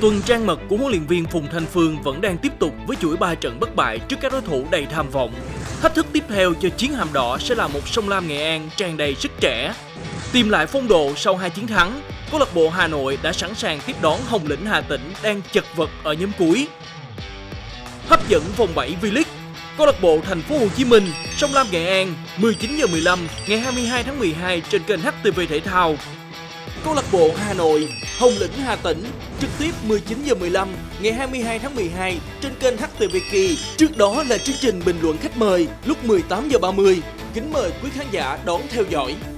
Tuần trang mật của huấn luyện viên Phùng Thanh Phương vẫn đang tiếp tục với chuỗi 3 trận bất bại trước các đối thủ đầy tham vọng. Thách thức tiếp theo cho Chiến Hàm Đỏ sẽ là một Sông Lam Nghệ An tràn đầy sức trẻ. Tìm lại phong độ sau 2 chiến thắng, câu lạc bộ Hà Nội đã sẵn sàng tiếp đón Hồng Lĩnh Hà Tĩnh đang chật vật ở nhóm cuối. Hấp dẫn vòng 7 V-League, câu lạc bộ Thành phố Hồ Chí Minh, Sông Lam Nghệ An 19h15 ngày 22 tháng 12 trên kênh HTV Thể thao. Câu lạc bộ Hà Nội, Hồng Lĩnh Hà Tĩnh trực tiếp 19h15 ngày 22 tháng 12 trên kênh HTV Kỳ. Trước đó là chương trình bình luận khách mời lúc 18h30. Kính mời quý khán giả đón theo dõi.